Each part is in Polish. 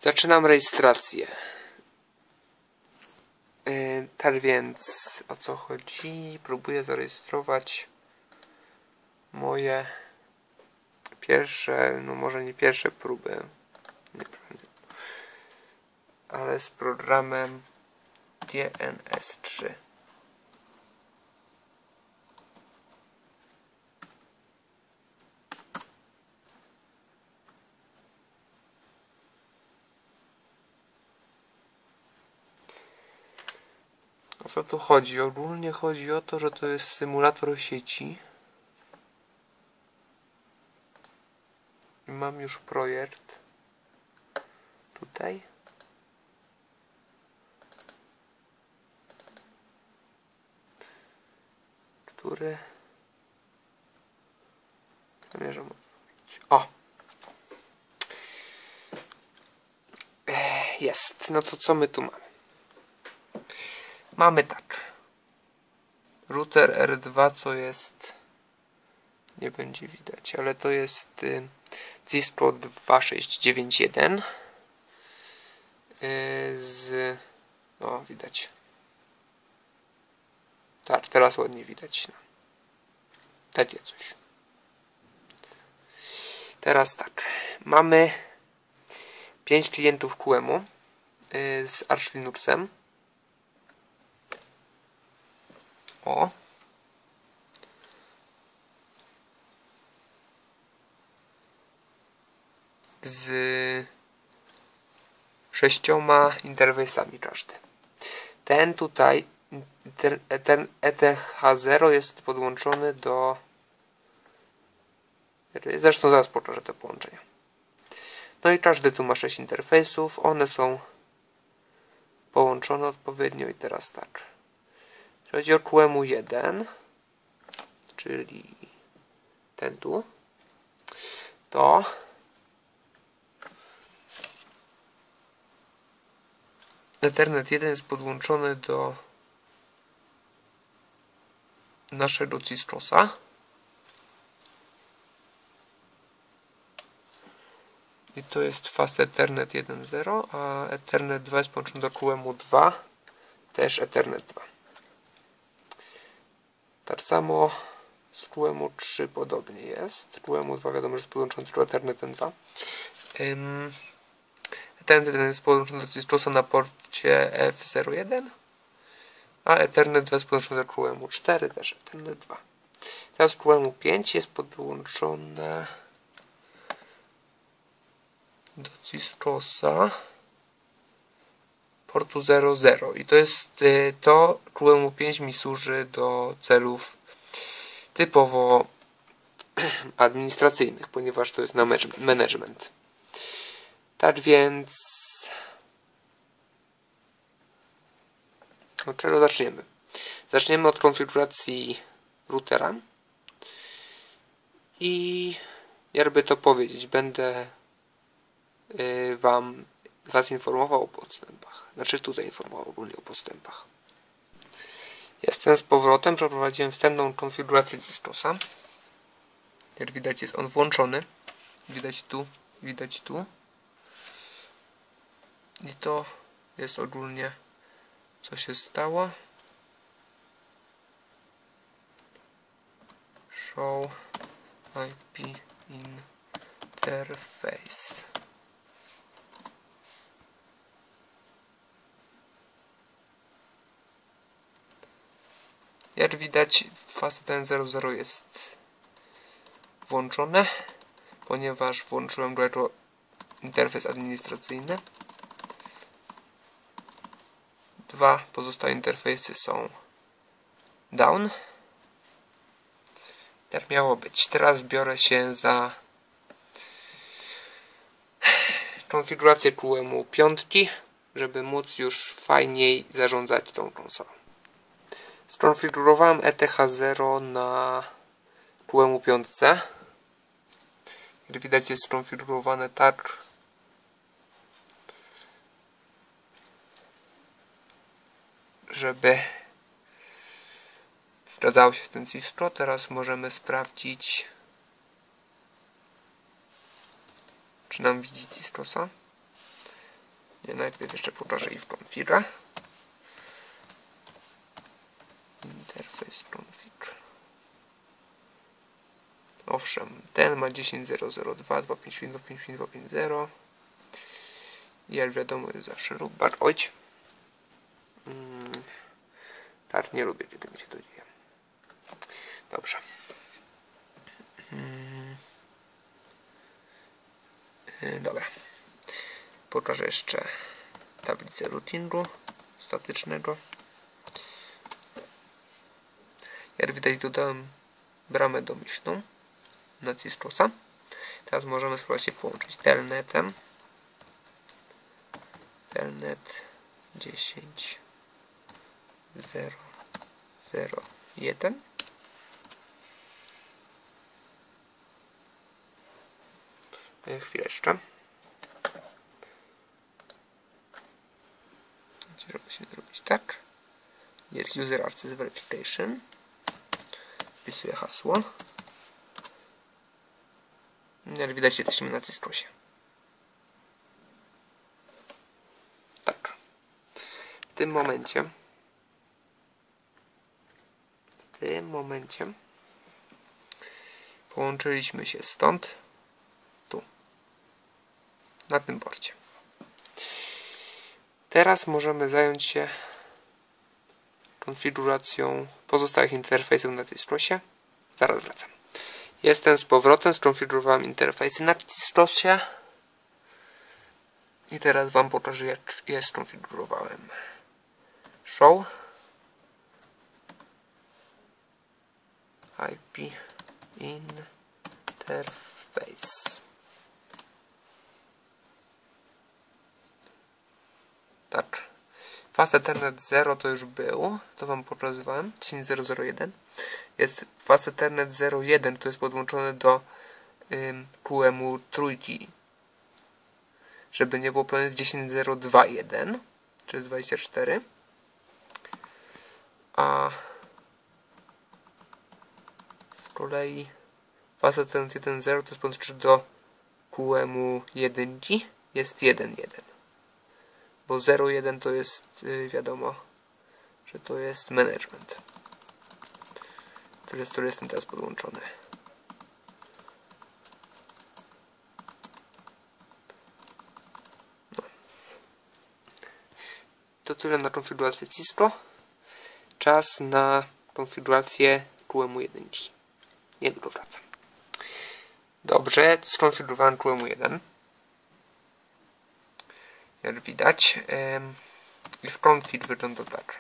Zaczynam rejestrację. Tak więc o co chodzi? Próbuję zarejestrować moje pierwsze, no może nie pierwsze próby, ale z programem DNS3. O co tu chodzi? Ogólnie chodzi o to, że to jest symulator sieci. I mam już projekt tutaj. Który zamierzam otworzyć. O! Jest. No to co my tu mamy? Mamy tak. Router R2, co jest... Nie będzie widać, ale to jest Cisco 2691 z... O, widać. Tak, teraz ładnie widać. Takie coś. Teraz tak. Mamy 5 klientów QEMU z Arch Linuxem. O. Z 6 interfejsami każdy. Ten tutaj ETH0 jest podłączony do... Zresztą zaraz pokażę te połączenia. No i każdy tu ma 6 interfejsów. One są połączone odpowiednio i teraz tak. Jeśli chodzi o QEMU 1, czyli ten tu, to Ethernet 1 jest podłączony do naszego Ciscosa. I to jest Fast Ethernet 1.0, a Ethernet 2 jest połączony do QEMU 2, też Ethernet 2. Tak samo z QEMU 3 podobnie jest. QEMU 2 wiadomo, że jest podłączony tylko Ethernetem 2. Ethernet 1 jest podłączony do Ciscosa na porcie F01, a Ethernet 2 jest podłączony do QEMU 4, też Ethernet 2. Teraz QEMU 5 jest podłączone do Ciscosa portu 00 i to jest to QEMU 5 mi służy do celów typowo administracyjnych, ponieważ to jest na management. Tak więc od czego zaczniemy? Zaczniemy od konfiguracji routera i jakby to powiedzieć, będę Was informował o postępach. Znaczy tutaj informował ogólnie o postępach. Jestem z powrotem, przeprowadziłem wstępną konfigurację Ciscosa. Jak widać jest on włączony. Widać tu, widać tu. I to jest ogólnie co się stało. Show IP interface. Jak widać, Fast 1.0.0 jest włączone, ponieważ włączyłem go jako interfejs administracyjny. Dwa pozostałe interfejsy są down. Tak miało być. Teraz biorę się za konfigurację QEMU 5, żeby móc już fajniej zarządzać tą konsolą. Skonfigurowałem ETH0 na QEMU 5. Jak widać jest skonfigurowane tak, żeby zgadzało się z tym Cisco. Teraz możemy sprawdzić, czy nam widzi Ciscosa. Najpierw jeszcze pokażę if configure. Interface config. Owszem, ten ma 10.0.0.2, 2.5.5, 2.5.5, 2.5.0. Jak wiadomo, jest zawsze lub bar. Ojć. Tak, nie lubię, kiedy mi się to dzieje. Dobrze. Dobra. Pokażę jeszcze tablicę routingu statycznego. Jak widać, dodałem bramę domyślną na Ciscosa. Teraz możemy spróbować się połączyć telnetem. Telnet 10.0.0.1. Chwileczkę. Żeby się zrobić tak. Jest user access verification. Wpisuję hasło. Jak widać, jesteśmy na Ciscosie. Tak. W tym momencie połączyliśmy się stąd tu. Na tym porcie. Teraz możemy zająć się konfiguracją pozostałych interfejsów na Ciscosie. Zaraz wracam. Jestem z powrotem, skonfigurowałem interfejsy na Ciscosie i teraz Wam pokażę, jak je skonfigurowałem. Show IP interface. Tak. Fast Ethernet 0 to już był, to Wam pokazywałem, 10.0.0.1. Jest Fast Ethernet 0.1, to jest podłączone do QEMU trójki. Żeby nie było pełne, jest 10.0.2.1, to jest 24. A z kolei Fast Ethernet 1.0 to jest podłączone do QEMU 1, jest 1.1. Bo 0.1 to jest, wiadomo, że to jest management, który jestem teraz podłączony. No. To tyle na konfigurację Cisco. Czas na konfigurację QEMU 1. Niedługo wracam. Dobrze, skonfigurowałem QEMU 1. Jak widać, i w config wygląda tak.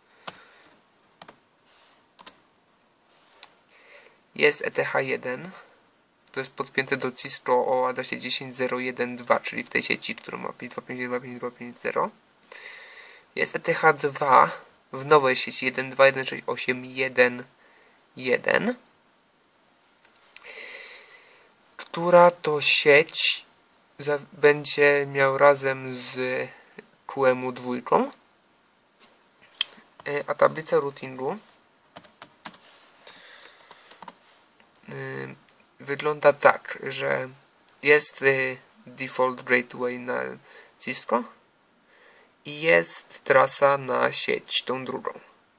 Jest ETH1, to jest podpięte do Cisco o adresie 10.0.1.2, czyli w tej sieci, którą ma 5.2.5.2.5.0. Jest ETH2 w nowej sieci 1.2.1.6.8.1.1, która to sieć będzie miał razem z QEMU 2, a tablica routingu wygląda tak, że jest default gateway na Cisco i jest trasa na sieć, tą drugą,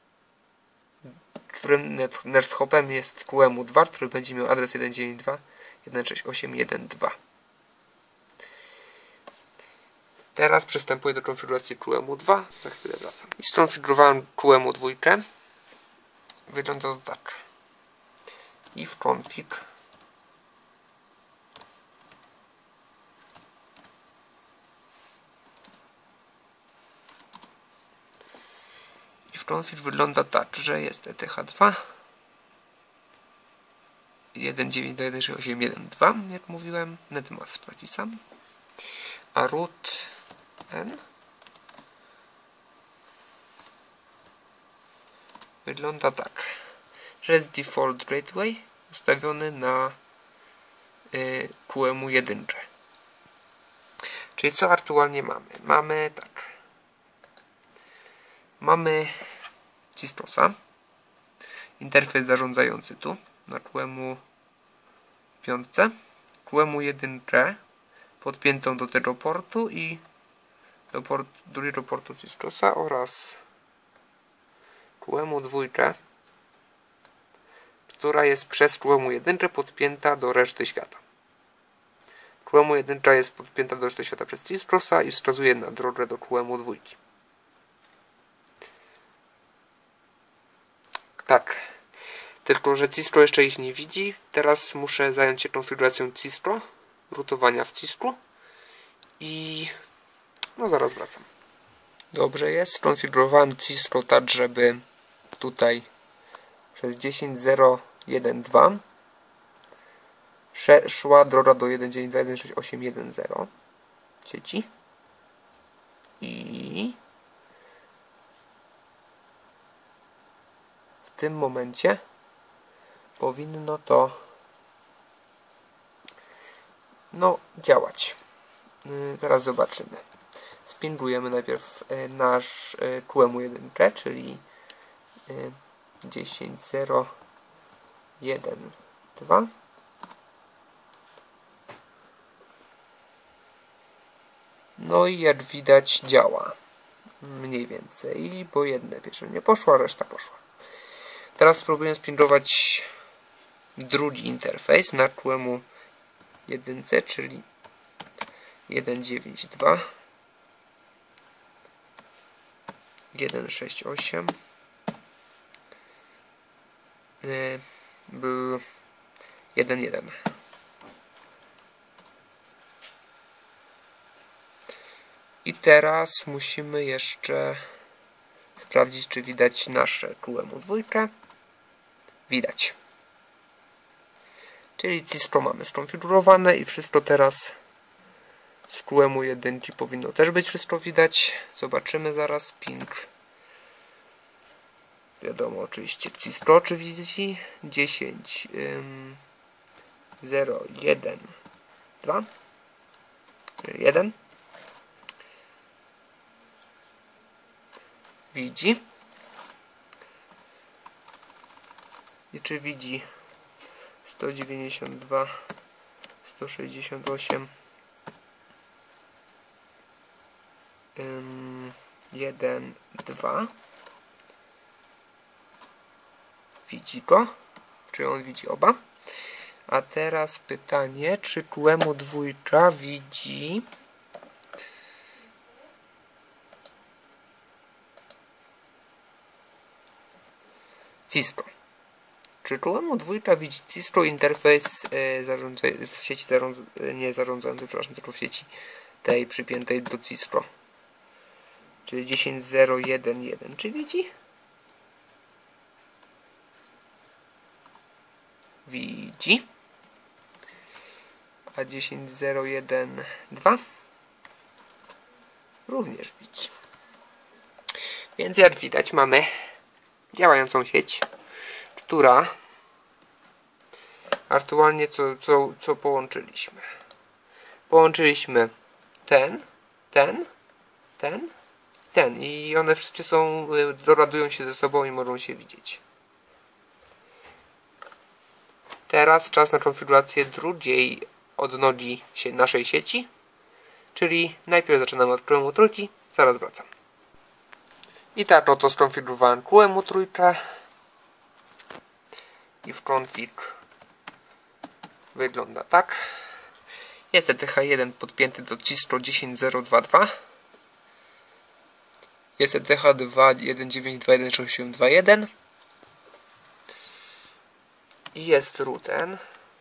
którym netscopem jest QEMU 2, który będzie miał adres 192.168.1.2. Teraz przystępuję do konfiguracji QEMU 2. Za chwilę wracam. I skonfigurowałem QEMU 2. Wygląda to tak. If config wygląda tak, że jest ETH2 1.9.1.6.8.1.2, jak mówiłem, netmask taki sam, a root n wygląda tak, że jest default gateway ustawiony na QEMU 1. Czyli co aktualnie mamy? Mamy tak. Mamy Ciscosa, interfejs zarządzający tu na QEMU 5, QEMU 1 podpiętą do tego portu i drugiego portu Cistrosa oraz QEMU2, która jest przez QEMU1 podpięta do reszty świata. QEMU1 jest podpięta do reszty świata przez Cistrosa i wskazuje na drogę do QEMU2. Tak. Tylko że Cistro jeszcze ich nie widzi. Teraz muszę zająć się konfiguracją Cistro, rutowania w Cistro i no zaraz wracam. Dobrze jest, skonfigurowałem Cistro tak, żeby tutaj przez 10.0.1.2 szła droga do 1.9.2.1.6.8.1.0 sieci i w tym momencie powinno to działać. Zaraz zobaczymy. Spingujemy najpierw nasz QEMU1, czyli 10.0.1.2. No i jak widać działa. Mniej więcej, bo jedne pierwsze nie poszło, a reszta poszła. Teraz spróbuję spingować drugi interfejs na QEMU1, czyli 1.9.2 1.6.8 był 1.1. I teraz musimy jeszcze sprawdzić, czy widać nasze QEMU2. Widać. Czyli Cistro mamy skonfigurowane i wszystko teraz z QEMU1 powinno też być wszystko widać. Zobaczymy zaraz. Ping. Wiadomo, oczywiście Cistro widzi 10 0 1 2 1 widzi. I czy widzi 192 168 1 2 widzi go, czy on widzi oba. A teraz pytanie, czy QEMU2 widzi Cistro. Czy QEMU2 widzi Cistro interfejs w sieci nie zarządzającej, przepraszam, tylko w sieci tej przypiętej do Cistro. Czyli 10.0.1.1. Czy widzi? Widzi. A 10.0.1.2 również widzi. Więc jak widać mamy działającą sieć, która aktualnie co połączyliśmy? Połączyliśmy ten i one wszystkie doradują się ze sobą i mogą się widzieć. Teraz czas na konfigurację drugiej odnogi naszej sieci, czyli najpierw zaczynamy od QEMU3, zaraz wracam. I tak oto skonfigurowałem QEMU3 i w config wygląda tak. Jest ETH1 podpięty do Cistro 10.0.2.2. Jest ETH2 1.9.2.1.6.8.2.1 i jest routen.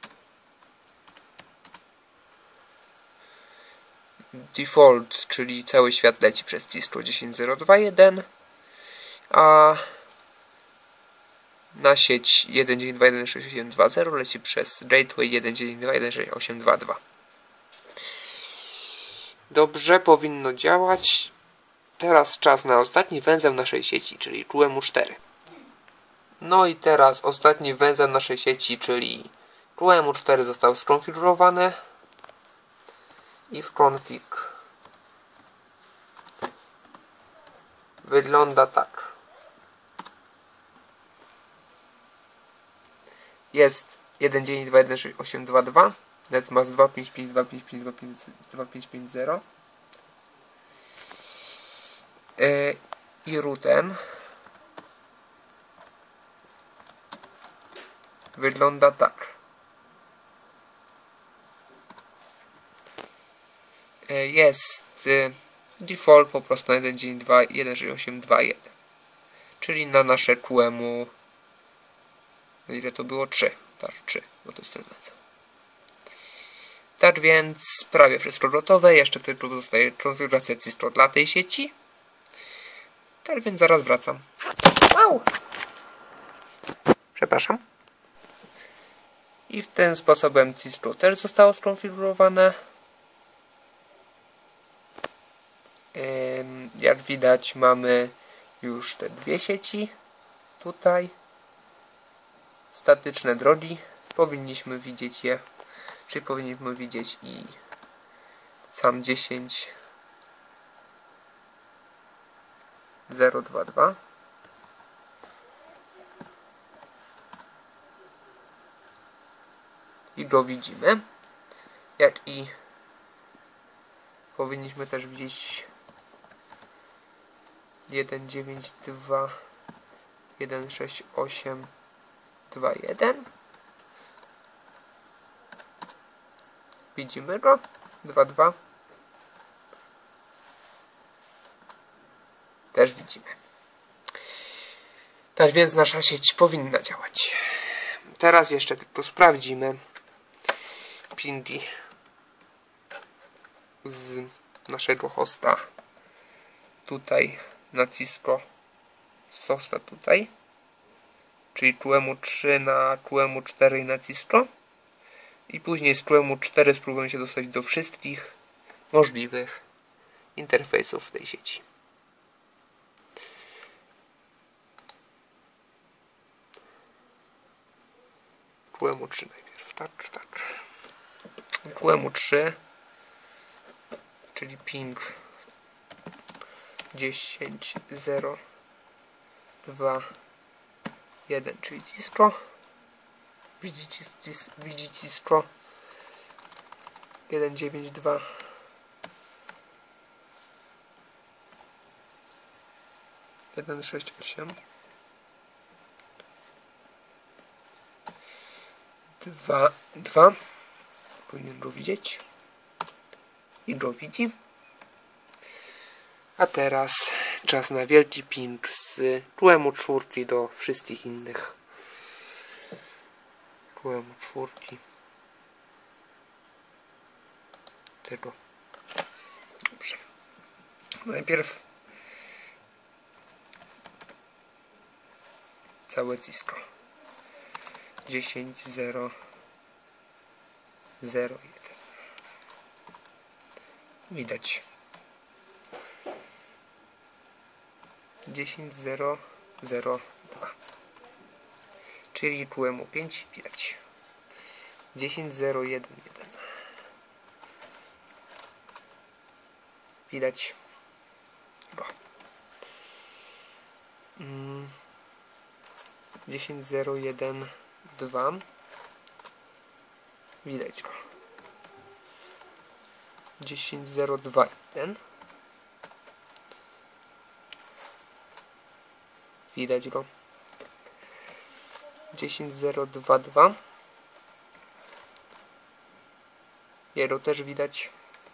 Default, czyli cały świat leci przez Cistro 10.0.2.1, a na sieć 1.9.2.1.6.8.2.0 leci przez Gateway 1.9.2.1.6.8.2.2. Dobrze, powinno działać. Teraz czas na ostatni węzeł naszej sieci, czyli QEMU4. No i teraz ostatni węzeł naszej sieci, czyli QEMU4 został skonfigurowany i w config wygląda tak. Jest 1.9.2.1.6.8.2.2, netmask 2.5.5.2.5.5.2.5.2.5.5.0 I routen wygląda tak. Jest default po prostu na 1.9.2.1.6.8.2.1, czyli na nasze QEMU, ile to było? 3, tak, 3, bo to jest ten węzeł. Tak więc prawie wszystko gotowe, jeszcze tylko zostaje konfiguracja CISTRO dla tej sieci. Tak więc zaraz wracam. Au! Przepraszam. I w ten sposobem CISTRO też zostało skonfigurowane. Jak widać, mamy już te dwie sieci tutaj, statyczne drogi, powinniśmy widzieć je, czyli powinniśmy widzieć i sam 10.0.2.2 i go widzimy, jak i powinniśmy też widzieć 1.9.2.1.6.8.2.1. Widzimy go. 2.2. Też widzimy. Tak więc nasza sieć powinna działać. Teraz jeszcze tylko sprawdzimy pingi z naszego hosta tutaj na CISTRO, z hosta tutaj, czyli QEMU 3 na QEMU 4 na CISTRO, i później z QEMU 4 spróbujemy się dostać do wszystkich możliwych interfejsów tej sieci. QEMU 3 najpierw, tak. QEMU 3, czyli ping 10.0.2.1, czyli CISTRO. Widzicie CISTRO 1.9.2. Jeden 6.8 2 powinien go widzieć i go widzi. A teraz czas na wielki ping z QEMU 4 do wszystkich innych QEMU 4 tego. Dobrze. Najpierw całe CISTRO 10.0.0.1. Widać 10.0.0.2, czyli QEMU 5 widać. 10.0.1.1 widać go. 10.0.1.2 widać go. 10.0.2.1 widać go. 10.0.2.2 jego też widać.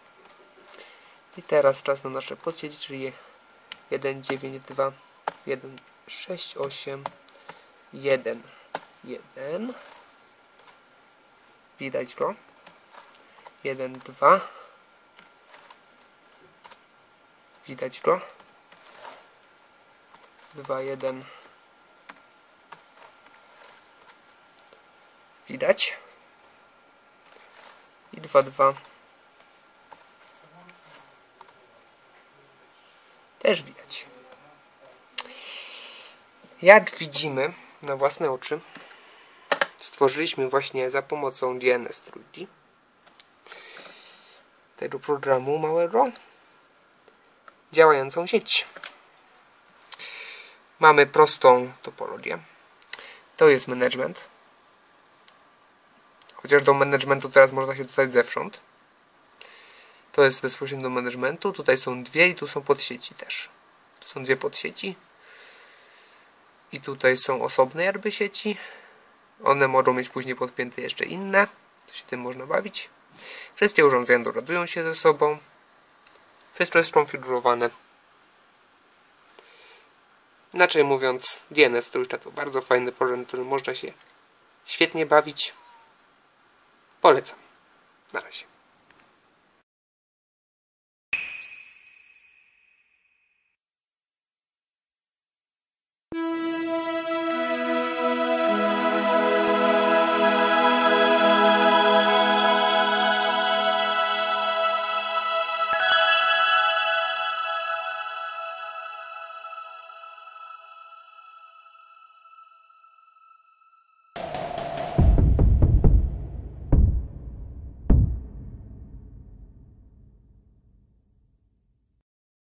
I teraz czas na nasze podsieci, czyli 1.9.2.1.6.8.1.1 widać go. 1.2 widać go. 2.1 widać. I 2.2 też widać. Jak widzimy na własne oczy, stworzyliśmy właśnie za pomocą DNS trójki tego programu małego działającą sieć. Mamy prostą topologię. To jest management. Chociaż do managementu teraz można się dostać zewsząd. To jest bezpośrednio do managementu. Tutaj są dwie i tu są podsieci też. To są dwie podsieci. I tutaj są osobne jakby sieci. One mogą mieć później podpięte jeszcze inne. To się tym można bawić. Wszystkie urządzenia dogadują się ze sobą. Wszystko jest skonfigurowane. Inaczej mówiąc, DNS trójka to bardzo fajny program, którym można się świetnie bawić. Polecam. Na razie.